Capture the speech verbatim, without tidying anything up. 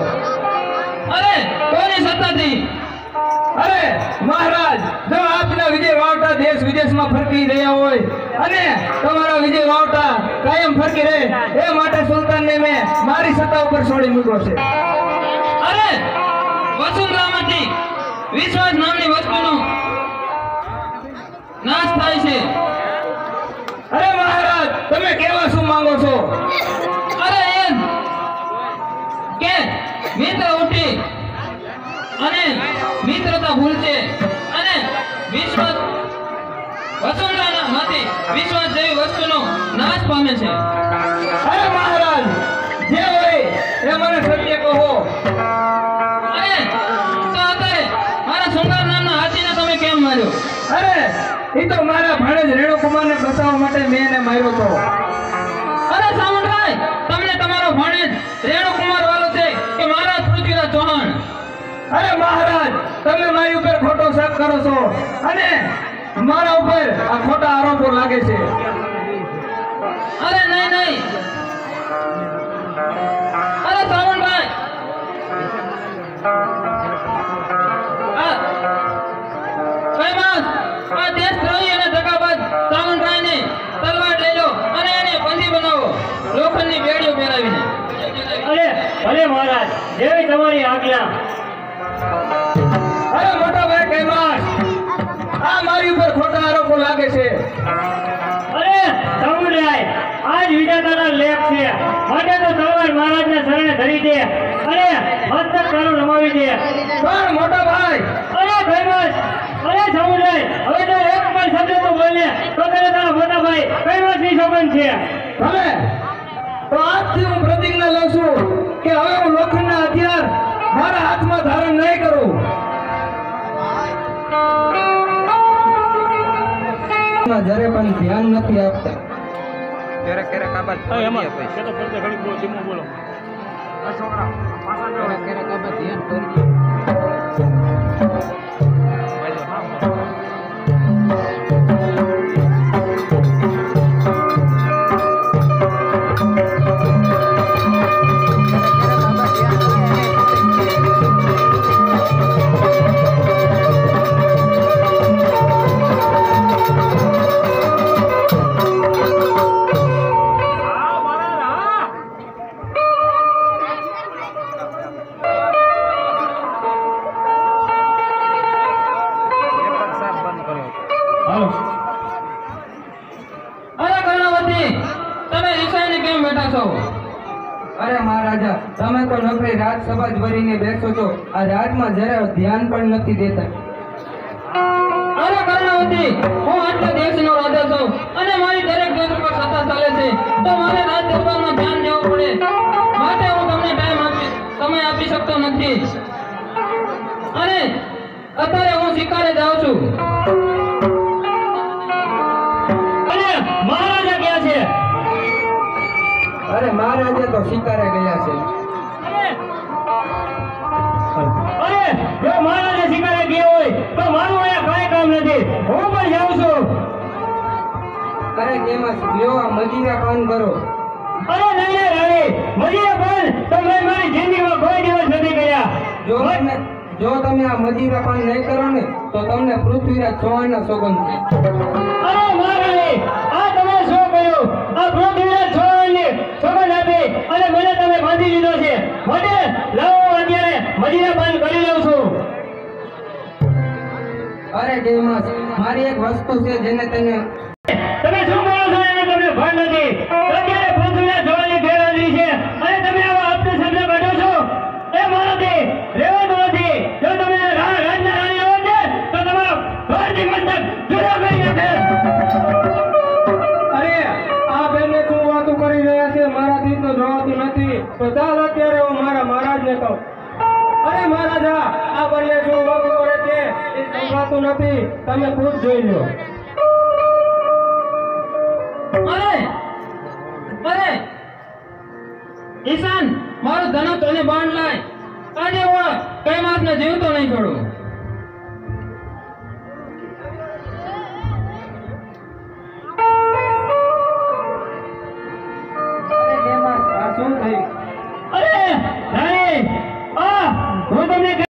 अरे कोनी सत्ता थी? अरे महाराज, जो आपना विजय वावटा देश विदेश में फरकी रहा होय अने तमारा विजय वावटा कायम फरकी रहे ए माटे सुल्तान ने मैं मारी सत्ता पर छोड़ी मूक्यो छे। अरे वसुंधरामाथी विश्वास नामनी वस्तुनो नाश थाय छे। अरे महाराज, तमे केवा शुं मांगो छो? अरे एम के मित्र उठी अने मित्रता भूलचे अने विश्वास वसुंधरा माथी विश्वास जेवी वस्तुनो नाश पामे छे। अरे महाराज, जे होय ए मने सत्य कहो। अरे तो अतरे मारा सुंदर नामना हाथीने તમે કેમ માર્યો? अरे ई तो मारा भाणेज रेणु कुमार ने बचाववा माटे मैं એને માર્યો તો। अरे सामंतराय, તમને તમારો ભાણેજ રેણુ કુમાર વાલો છે કે મારા પૃથ્વીરાજ ચૌહાણ? अरे महाराज, તમે મારી ઉપર ખોટો શક કરો છો અને મારા ઉપર આ ખોટા આરોપો લાગે છે। અરે નહીં નહીં, અરે સાવણભાઈ, આ કઈ વાત? આ દેશદ્રોહી અને દગાબાજ સાવણભાઈને તલવાર લઈ લો અને એને બંદી બનાવો, લોખંડની બેડીઓ પહેરાવીને। અરે ભલે મહારાજ, જેવી તમારી આજ્ઞા। अरे मोटा भाई कैमाश, आ मारी ऊपर खोटा आरोपो लागे छे। अरे सामुदाय, आज विधाताना लेख छे માટે તો તલવાર મહારાજને શરણે ધરી દે અને મસ્તક તારું નમાવી દે। પણ મોટા ભાઈ, અરે કૈલાસ, અરે સામુદાય, હવે તો એક પણ શબ્દ તો બોલે તો તને તારા મોટા ભાઈ કૈલાસની સોગંદ છે। ભલે, તો આજથી હું પ્રતિજ્ઞા લઉં છું કે હવે હું લોખંડના હથિયાર મારા હાથમાં ધારણ નહીં કરું। જ્યારે પણ ધ્યાન નથી આપતા ત્યારે ક્યારેક આ બાદ એમાં કે તો પડતે ઘડી બોલો ધીમો બોલો આ છોકરા પાછા જો ક્યારેક આ બાદ ધ્યાન કરી દે। अरे कर्णावती, તમે રિસાઈને કેમ બેઠા છો? અરે મહારાજા, તમે તો નકરી રાજસભા જ ભરીને બેસો છો, આ રાજમાં જરા ધ્યાન પણ નથી દેતા। અરે કર્ણાવતી, હું આટલા દેશનો રાજા છું અને મારી દરેક દેશ ઉપર સત્તા ચાલે છે, તો મારે રાજ દરબારમાં ધ્યાન દેવું પડે, માટે હું તમને ટાઈમ આપી સમય આપી શકતો નથી। અને અત્યારે હું શિકારે જાઉં છું। अरे महाराजा तो शिकारे गया छे। अरे जो महाराजा शिकारे गया होय तो मारू અહીંયા કાઈ કામ નથી, હું પણ જાઉં છું। अरे કેમાં લ્યો આ મજીરા પાન કરો। અરે નહીં નહીં રાણી, મજીરા પાન તો મેં મારી જિંદગીમાં કોઈ દિવસ નથી કર્યા। જો તમે જો તમે આ મજીરા પાન નહીં કરો ને તો તમને પૃથ્વીરાજ ચૌહાણના સોગંદ છે। અરે મહારાણી, આ તમે શું કર્યું? આ પૃથ્વીરાજ ચૌહાણની સોગંદ આપી અને મને તમે બાંધી દીધો છે, માટે લાવો અત્યારે મજીરા પાન કરી લઉં છું। અરે કેમાં મારી એક વસ્તુ છે જેને તને તમે શું બોલો છો એનું તમને ભાન નથી। અત્યારે પૃથ્વીરાજ ચૌહાણની ગેરહાજરી છે અને તમે આવા અપશબ્દ શબ્દ કાઢો છો, એ મારાથી રહેવાતું નથી। જો તમે રાજના રાણી આવો છે તો તમારો ઘરથી મસ્તક જુદો કરી નાખે। અરે આ બેને શું વાતો કરી રહ્યા છે, મારાથી તો જોવાતું નથી, તો ચાલ અત્યારે હું મારા મહારાજને કહું। અરે મહારાજા, આ બંને શું વાતો કરે છે એ સંભળાતું નથી, તમે ખુદ જોઈ લો। અરે અરે ઈશાન, મારું ધનુષ અને બાણ લાય, આજે હું કઈ માસને જીવતો નહીં છોડું।